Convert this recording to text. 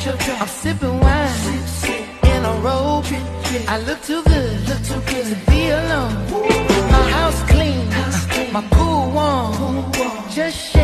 I'm sipping wine in a robe. I look too good to be alone. My house clean, my pool warm. Just